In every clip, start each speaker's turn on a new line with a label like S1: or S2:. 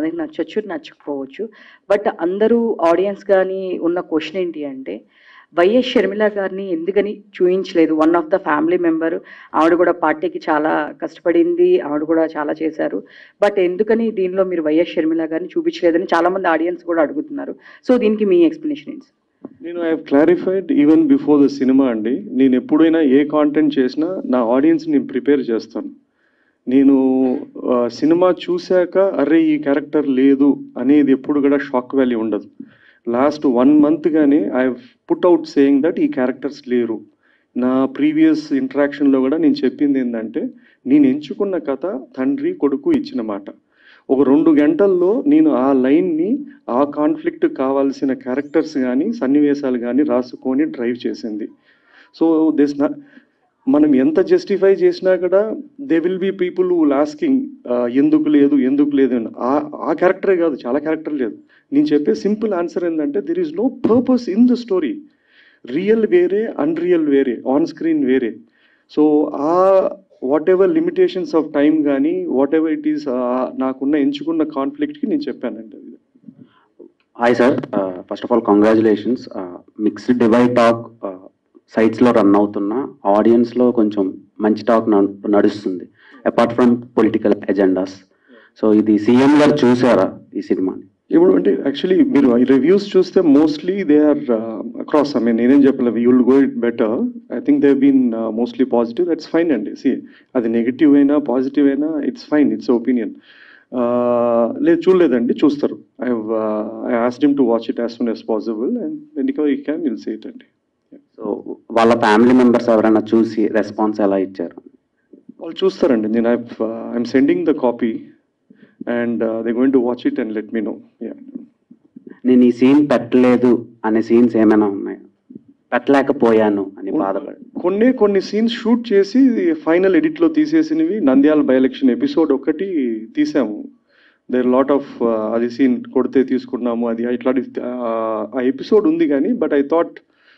S1: కొంతమందికి నచ్చొచ్చు, నచ్చకపోవచ్చు. బట్ అందరూ ఆడియన్స్ కానీ ఉన్న క్వశ్చన్ ఏంటి అంటే, వైఎస్ షర్మిల గారిని ఎందుకని చూయించలేదు? One of the family member, ఆవిడ కూడా పార్టీకి చాలా కష్టపడింది, ఆవిడ కూడా చాలా చేశారు. బట్ ఎందుకని దీనిలో మీరు వైఎస్ షర్మిల గారిని చూపించలేదని చాలామంది ఆడియన్స్ కూడా అడుగుతున్నారు. సో దీనికి మీ ఎక్స్ప్లెనేషన్ ఏంటి?
S2: నేను I have clarified even before the cinema అండి. నేను ఎప్పుడైనా ఏ కాంటెంట్ చేసినా నా ఆడియన్స్ నేను ప్రిపేర్ చేస్తాను. నేను సినిమా చూశాక అరే ఈ క్యారెక్టర్ లేదు అనేది ఎప్పుడు కూడా షాక్ వాల్యూ ఉండదు. లాస్ట్ 1 month గానే I put out saying that ఈ క్యారెక్టర్స్ లేరు. నా ప్రీవియస్ ఇంటరాక్షన్లో కూడా నేను చెప్పింది ఏంటంటే, నేను ఎంచుకున్న కథ తండ్రి కొడుకు ఇచ్చిన మాట. ఒక 2 గంటల్లో నేను ఆ లైన్ని, ఆ కాన్ఫ్లిక్ట్ కావాల్సిన క్యారెక్టర్స్ కానీ సన్నివేశాలు కానీ రాసుకొని డ్రైవ్ చేసింది. సో మనం ఎంత జస్టిఫై చేసినా కూడా they will be people who asking ఎందుకు లేదు ఎందుకు లేదు అని. ఆ క్యారెక్టరే కాదు, చాలా క్యారెక్టర్ లేదు. నేను చెప్పే సింపుల్ ఆన్సర్ ఏంటంటే, there is no purpose in the story. Real వేరే, అన్రియల్ వేరే, ఆన్ స్క్రీన్ వేరే. సో ఆ whatever limitations of time కానీ వాట్ ఎవర్ ఇట్ ఈస్ నాకున్న ఎంచుకున్న కాన్ఫ్లిక్ట్కి నేను చెప్పానండి.
S3: Hi sir, first of all congratulations. Mixed divide talk సైట్స్లో రన్ అవుతున్న ఆడియన్స్లో కొంచెం మంచి టాక్ నడుస్తుంది, apart from political agendas. So ఇది సీఎం గారు చూసారా ఈ సినిమాని?
S2: ఇప్పుడు అంటే యాక్చువల్లీ మీరు రివ్యూస్ చూస్తే mostly they are across. I mean నేనేం చెప్పలేదు, you will go it better. I think they been mostly positive. That's fine అండి. సి అది నెగిటివ్ అయినా పాజిటివ్ అయినా ఇట్స్ ఫైన్, ఇట్స్ ఒపీనియన్. లేదు చూడలేదండి, చూస్తారు. I asked him to watch it as soon as possible and when you can will see it అండి.
S3: So వాళ్ళ family members ఎవరైనా చూసి రెస్పాన్స్ ఎలా ఇచ్చారు?
S2: వాళ్ళు చూస్తారండి. నేను I'm sending the copy and they're going to watch it and let me know. Yeah.
S3: నేను ఈ సీన్ పెట్టలేదు అనే సీన్స్ ఏమైనా ఉన్నాయి? పెట్టలేకపోయాను అని బాధపడి
S2: కొన్ని సీన్స్ షూట్ చేసి ఫైనల్ ఎడిట్లో తీసేసినవి. నంద్యాల బై ఎలక్షన్ ఎపిసోడ్ ఒకటి తీసాము. దేర్ లాట్ ఆఫ్ అది సీన్ కొడితే తీసుకున్నాము, అది ఇట్లాంటి ఆ ఎపిసోడ్ ఉంది కానీ, బట్ ఐ థాట్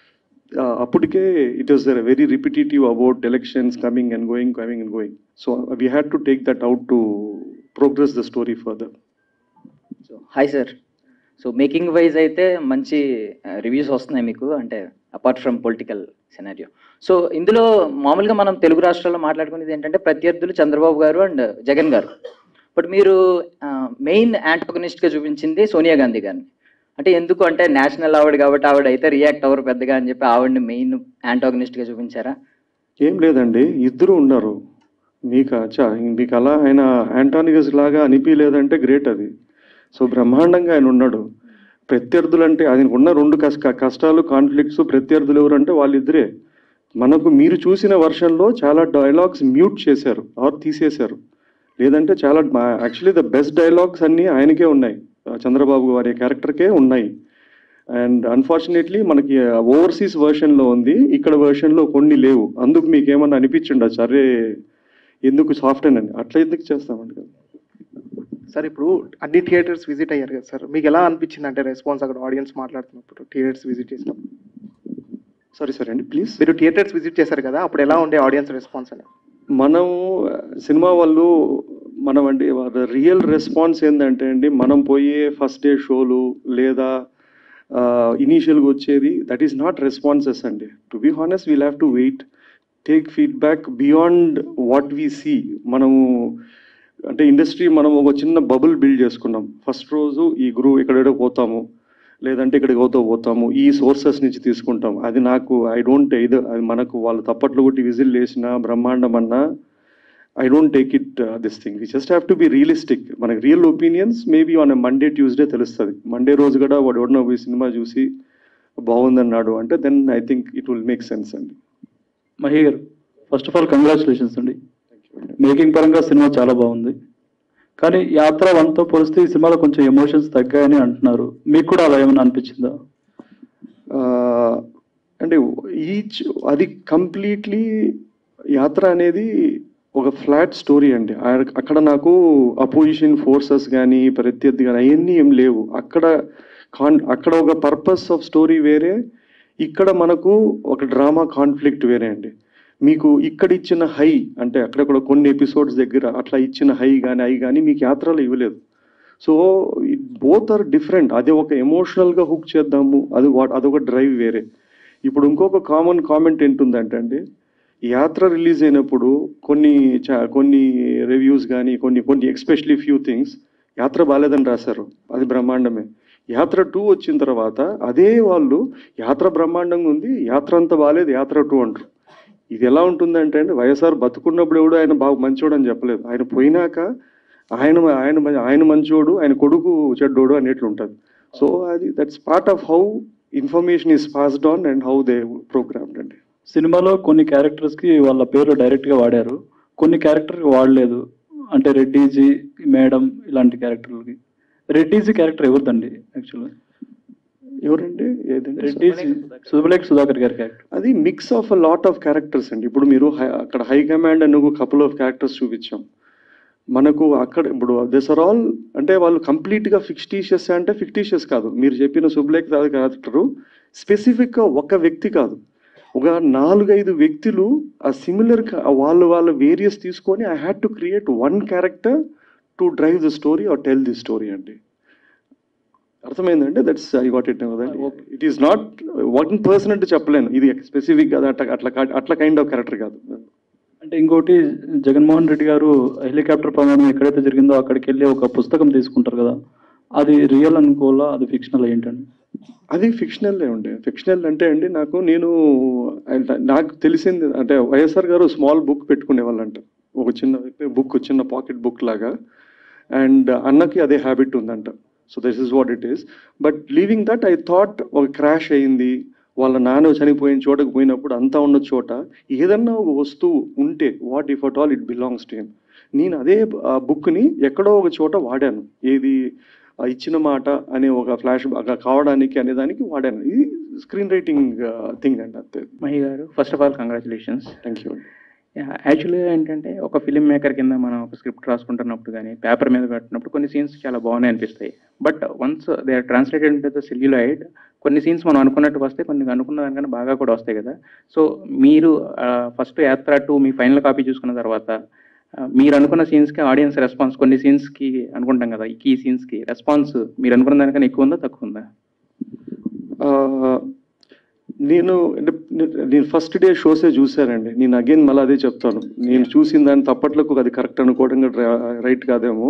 S2: అప్పటికే it was very repetitive about elections coming and going. So we had to take that out to progress the story further.
S4: So hi sir, so making wise అయితే మంచి reviews వస్తున్నాయి మీకు, అంటే apart from political scenario. So ఇందులో మామూలుగా మనం తెలుగు రాష్ట్రాల్లో మాట్లాడుకునేది ఏంటంటే ప్రత్యర్థులు చంద్రబాబు గారు అండ్ జగన్ గారు. బట్ మీరు మెయిన్ యాంటోగనిస్ట్గా చూపించింది సోనియా గాంధీ గారిని. అంటే ఎందుకు అంటే నేషనల్ ఆవిడ కాబట్టి ఆవిడ అయితే రియాక్ట్ అవ్వరు పెద్దగా అని చెప్పి ఆవిడని మెయిన్ యాంటోగనిస్ట్గా చూపించారా?
S2: ఏం లేదండి, ఇద్దరు ఉన్నారు. మీకు అలా ఆయన యాంటానిగస్ లాగా అనిపించలేదంటే గ్రేట్ అది. సో బ్రహ్మాండంగా ఆయన ఉన్నాడు. ప్రత్యర్థులు అంటే ఆయన ఉన్న 2 కష్టాలు, కాన్ఫ్లిక్ట్స్. ప్రత్యర్థులు ఎవరంటే వాళ్ళిద్దరే. మనకు మీరు చూసిన వర్షన్లో చాలా డైలాగ్స్ మ్యూట్ చేశారు ఆర్ తీసేశారు. లేదంటే చాలా యాక్చువల్లీ ద బెస్ట్ డైలాగ్స్ అన్నీ ఆయనకే ఉన్నాయి, చంద్రబాబు వారి క్యారెక్టర్కే ఉన్నాయి. అండ్ అన్ఫార్చునేట్లీ మనకి ఓవర్సీస్ వర్షన్లో ఉంది, ఇక్కడ వర్షన్లో కొన్ని లేవు. అందుకు మీకు ఏమన్నా అనిపించిండొచ్చు, అరే ఎందుకు సాఫ్ట్ అని. అట్లా ఎందుకు చేస్తామండి కదా
S5: సార్. ఇప్పుడు అన్ని థియేటర్స్ విజిట్ అయ్యారు కదా సార్, మీకు ఎలా అనిపించింది అంటే రెస్పాన్స్ అక్కడ ఆడియన్స్ మాట్లాడుతున్నప్పుడు థియేటర్స్ విజిట్ చేసినప్పుడు?
S2: సరే అండి ప్లీజ్.
S5: మీరు థియేటర్స్ విజిట్ చేశారు కదా, అప్పుడు ఎలా ఉండే ఆడియన్స్ రెస్పాన్స్ అని?
S2: మనం సినిమా వాళ్ళు మనం అంటే రియల్ రెస్పాన్స్ ఏంటంటే అండి, మనం పోయే ఫస్ట్ డే షోలు లేదా ఇనీషియల్గా వచ్చేది దట్ ఈస్ నాట్ రెస్పాన్సెస్ అండి. To be honest we'll have to wait, take feedback beyond what we see. మనము అంటే ఇండస్ట్రీ మనం ఒక చిన్న బబుల్ బిల్డ్ చేసుకున్నాం. ఫస్ట్ రోజు ఈ ఎక్కడెక్కడో పోతాము, లేదంటే ఇక్కడికి పోతాము, ఈ సోర్సెస్ నుంచి తీసుకుంటాం. అది నాకు ఐ డోంట్ అది మనకు వాళ్ళు తప్పట్లు కొట్టి విజిల్ వేసినా బ్రహ్మాండం అన్నా I don't take it this thing. We just have to be realistic. మనకి real opinions maybe on Monday Tuesday తెలుస్తుంది. మండే రోజు కూడా వాడు ఎవడన్నా పోయి సినిమా చూసి బాగుందన్నాడు అంటే then I think it will make sense అండి.
S6: మహి గారు, ఫస్ట్ ఆఫ్ ఆల్ కంగ్రాచులేషన్స్ అండి. మేకింగ్ పరంగా సినిమా చాలా బాగుంది, కానీ యాత్ర 1తో పోలిస్తే ఈ సినిమాలో కొంచెం ఎమోషన్స్ తగ్గాయని అంటున్నారు. మీకు కూడా అలా ఏమైనా అనిపించిందా?
S2: అంటే అది కంప్లీట్లీ యాత్ర అనేది ఒక ఫ్లాట్ స్టోరీ అండి. అక్కడ నాకు అపోజిషన్ ఫోర్సెస్ కానీ ప్రత్యర్థి కానీ అవన్నీ ఏం లేవు. అక్కడ ఒక పర్పస్ ఆఫ్ స్టోరీ వేరే, ఇక్కడ మనకు ఒక డ్రామా కాన్ఫ్లిక్ట్ వేరే అండి. మీకు ఇక్కడ ఇచ్చిన హై అంటే అక్కడక్కడ కొన్ని ఎపిసోడ్స్ దగ్గర అట్లా ఇచ్చిన హై కానీ మీకు యాత్రలో ఇవ్వలేదు. So both are different. అది ఒక ఎమోషనల్గా హుక్ చేద్దాము, అదొక డ్రైవ్ వేరే. ఇప్పుడు ఇంకొక కామన్ కామెంట్ ఏంటుందంటే అండి, యాత్ర రిలీజ్ అయినప్పుడు కొన్ని రివ్యూస్ కానీ కొన్ని ఎక్స్పెషలీ ఫ్యూ థింగ్స్ యాత్ర బాలేదని రాశారు, అది బ్రహ్మాండమే. యాత్ర 2 వచ్చిన తర్వాత అదే వాళ్ళు యాత్ర బ్రహ్మాండంగా ఉంది, యాత్ర అంత బాలేదు, యాత్ర 2 అంటారు. ఇది ఎలా ఉంటుందంటే అండి, వైఎస్ఆర్ బతుకున్నప్పుడు ఎవడు ఆయన బాగా మంచోడు అని చెప్పలేదు, ఆయన పోయినాక ఆయన మంచోడు, ఆయన కొడుకు చెడ్డోడు అనేట్లు ఉంటుంది. సో అది that's part of how information is passed on and how they programmed అండి.
S6: సినిమాలో కొన్ని క్యారెక్టర్స్కి వాళ్ళ పేర్లు డైరెక్ట్గా వాడారు, కొన్ని క్యారెక్టర్కి వాడలేదు. అంటే రెడ్డిజీ, మేడం ఇలాంటి క్యారెక్టర్లకి. రెడ్డిజీ క్యారెక్టర్ ఎవరిదండి యాక్చువల్గా?
S2: ఎవరండి? ఏదండి?
S6: రెడ్డిజీ సుబ్బలేఖ సుధాకర్ గారి క్యారెక్టర్.
S2: అది mix of a lot of characters అండి. ఇప్పుడు మీరు అక్కడ హై కమాండ్ అని ఒక కపుల్ ఆఫ్ క్యారెక్టర్స్ చూపించాం మనకు. అక్కడ ఇప్పుడు దిస్ ఆర్ ఆల్ అంటే వాళ్ళు కంప్లీట్గా ఫిక్టీషియస్ అంటే ఫిక్టీషియస్ కాదు. మీరు చెప్పిన సుబ్బలేఖ సుధాకర్ క్యారెక్టరు స్పెసిఫిక్గా ఒక వ్యక్తి కాదు, ఒక 4-5 వ్యక్తులు ఆ సిమిలర్ వాళ్ళ వేరియస్ తీసుకొని I had to create one character to drive the story or tell the story అండి. అర్థమైందంటే that's I got it. It is not one person అంటే చెప్పలేను, ఇది స్పెసిఫిక్ కాదు, అట్లా కైండ్ ఆఫ్ క్యారెక్టర్ కాదు.
S6: అంటే ఇంకోటి, జగన్మోహన్ రెడ్డి గారు హెలికాప్టర్ ప్రమాదం ఎక్కడైతే జరిగిందో అక్కడికి వెళ్ళి ఒక పుస్తకం తీసుకుంటారు కదా, అది రియల్ అనుకోవాలా, అది ఫిక్షనల్ ఏంటండి?
S2: అది ఫిక్షనల్లే ఉండే. ఫిక్షనల్ అంటే అండి నాకు తెలిసింది అంటే వైఎస్ఆర్ గారు స్మాల్ బుక్ పెట్టుకునేవాళ్ళంట, ఒక చిన్న బుక్, చిన్న పాకెట్ బుక్ లాగా. అండ్ అన్నకి అదే హ్యాబిట్ ఉందంట. So this is what it is. But leaving that I thought ఒక క్రాష్ అయింది, వాళ్ళ నాన్న చనిపోయిన చోటకు పోయినప్పుడు అంతా ఉన్న చోట ఏదన్నా ఒక వస్తువు ఉంటే what if at all it belongs to him. నేను అదే బుక్ని ఎక్కడో ఒక చోట వాడాను, ఏది ఇచ్చిన మాట అనే ఒక ఫ్లాష్ కావడానికి అనే దానికి వాడాను. ఇది స్క్రీన్ రైటింగ్ థింగ్ అండి అంతే.
S7: మహి గారు, first of all congratulations.
S2: Thank you.
S7: యాక్చువల్గా ఏంటంటే ఒక ఫిలిం మేకర్ కింద మనం ఒక స్క్రిప్ట్ రాసుకుంటున్నప్పుడు కానీ పేపర్ మీద పెట్టినప్పుడు కొన్ని సీన్స్ చాలా బాగున్నాయి అనిపిస్తాయి. But once they are translated into the celluloid, కొన్ని సీన్స్ మనం అనుకున్నట్టు వస్తాయి, కొన్ని అనుకున్న దానికన్నా బాగా కూడా వస్తాయి కదా. సో మీరు ఫస్ట్ యాత్ర 2 మీ ఫైనల్ కాపీ చూసుకున్న తర్వాత మీరు అనుకున్న సీన్స్కి ఆడియన్స్ రెస్పాన్స్, కొన్ని సీన్స్కి అనుకుంటాం కదా, ఈ సీన్స్కి రెస్పాన్స్ మీరు అనుకున్న దానికన్నా ఎక్కువ ఉందా తక్కువ ఉందా?
S2: నేను ఫస్ట్ డే షోసే చూశానండి. నేను అగైన్ మళ్ళీ అదే చెప్తాను, నేను చూసిన దాన్ని తప్పట్లకు అది కరెక్ట్ అనుకోవడం రైట్ కాదేమో.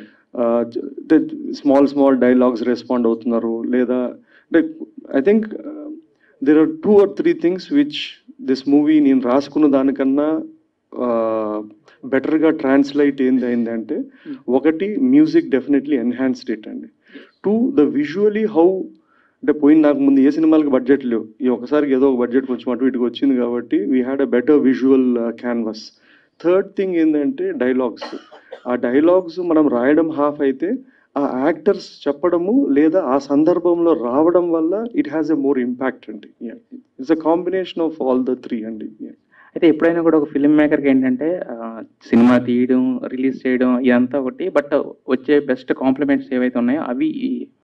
S2: స్మాల్ డైలాగ్స్ రెస్పాండ్ అవుతున్నారు లేదా అంటే I think there are 2 or 3 things which this movie నేను రాసుకున్న దానికన్నా బెటర్గా ట్రాన్స్లేట్ ఏంటంటే, ఒకటి మ్యూజిక్ డెఫినెట్లీ ఎన్హాన్స్డ్ ఇట్ అండి. 2 ద విజువలీ హౌ అంటే నాకు ముందు ఏ సినిమాలకు బడ్జెట్ లేవు, ఈ ఒకసారికి ఏదో ఒక బడ్జెట్ కొంచెం అటు ఇటుకు వచ్చింది కాబట్టి we had a better visual canvas. Third thing ఏంటంటే డైలాగ్స్. ఆ డైలాగ్స్ మనం రాయడం హాఫ్ అయితే ఆ యాక్టర్స్ చెప్పడము లేదా ఆ సందర్భంలో రావడం వల్ల it has a more impact అండి. It's a combination of all the 3 అండి.
S7: అయితే ఎప్పుడైనా కూడా ఒక ఫిల్మ్ మేకర్కి ఏంటంటే సినిమా తీయడం, రిలీజ్ చేయడం ఇదంతా ఒకటి, బట్ వచ్చే బెస్ట్ కాంప్లిమెంట్స్ ఏవైతే ఉన్నాయో అవి